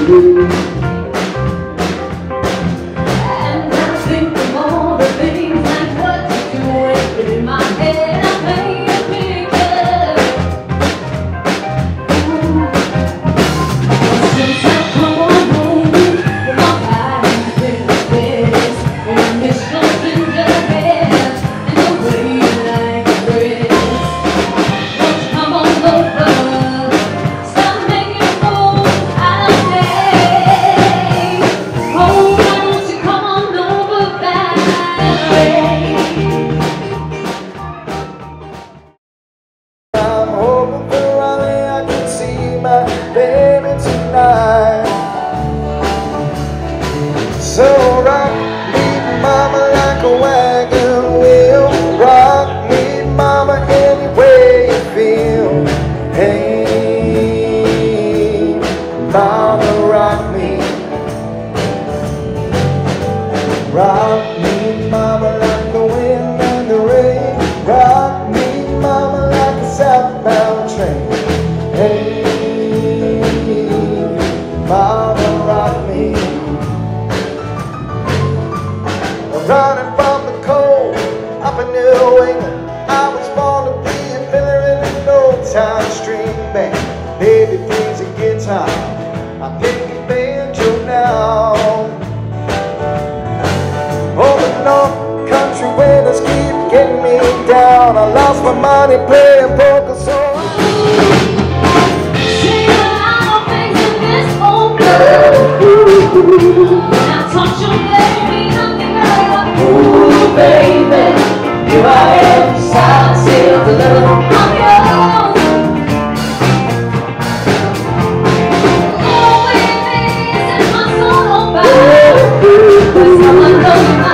And I think of all the things like what you do in my head. I paint a picture. Since I come on home, my body's been a mess, and I miss your ginger hair and the way you like to dress. Won't you come on over? Stop making a fool out of me. Oh, why don't you come on over, Valerie? I'm hoping for Raleigh, I can see my baby tonight. So rock me, mama, like a wagon wheel. Rock me, mama, any way you feel. Hey, mama, rock me. Rock me, mama, like the wind and the rain. Rock me, mama, like a southbound train. Hey, mama, rock me. I'm running from the cold up in New England. I was born to be a filler in an old-time string band. Baby plays a guitar, I pick a banjo now. Oh, the North Country winters keep getting me down. I lost my money playing poker, so See a lot of things in this old girl. Now touch your baby, nothing girl. Ooh, baby, here I am, side till the little I'm yours. Oh, baby, set my soul on fire. But someone knows my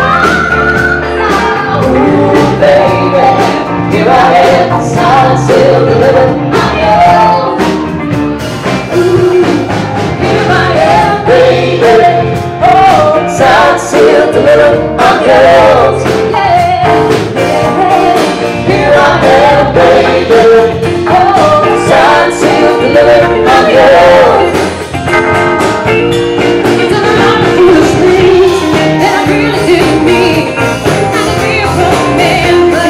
heart. Ooh, baby, here I am, side till the little I'm yours. Ooh, here I am, baby. Oh, side till the little I'm yours. Yeah, yeah. Here I am, baby. Oh, side till the little I'm yours. You done a lot of foolish things that I really didn't mean. I could be a broke man, but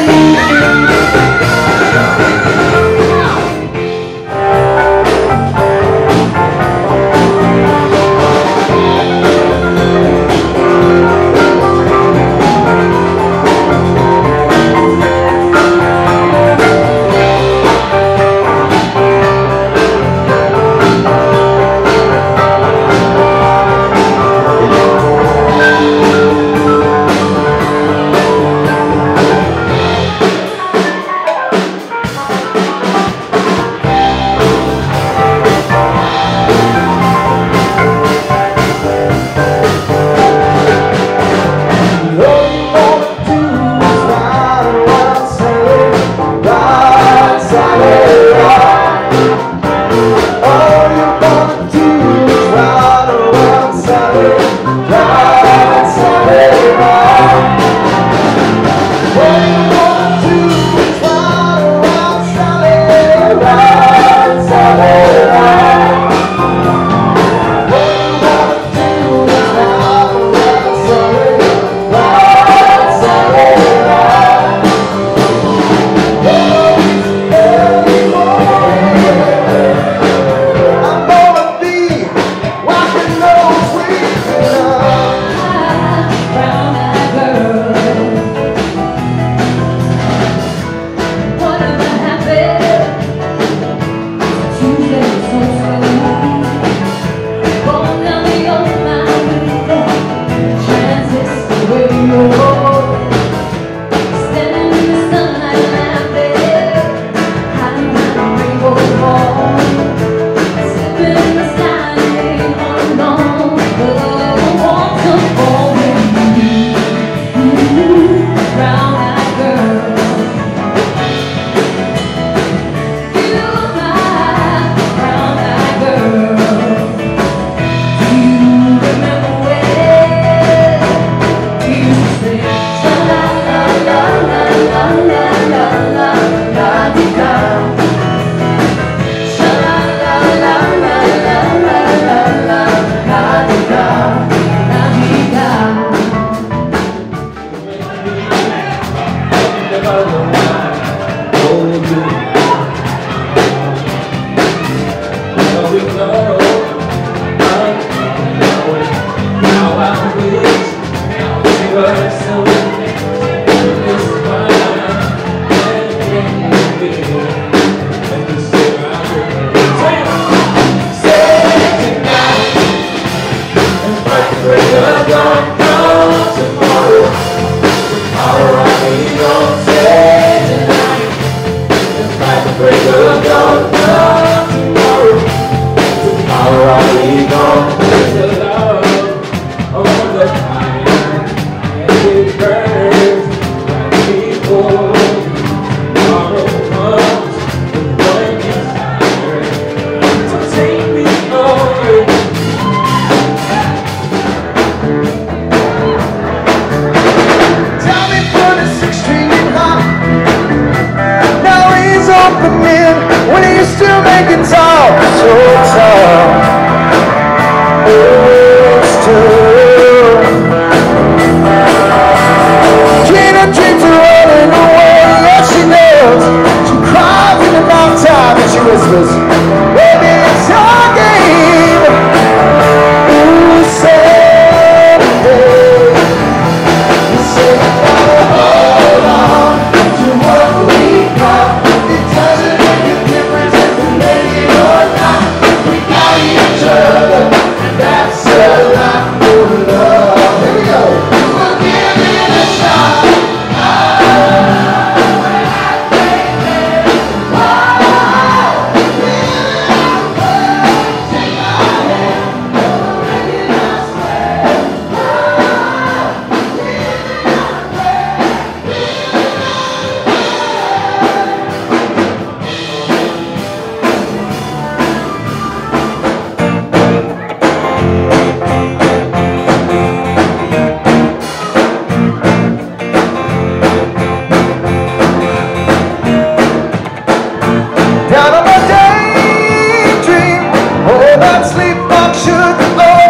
sugar.